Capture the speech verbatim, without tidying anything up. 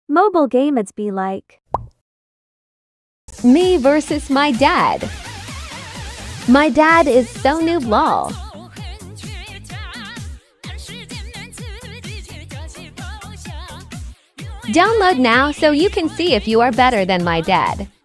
Mobile game it's be like. Me versus my dad. My dad is so noob lol. Download now so you can see if you are better than my dad.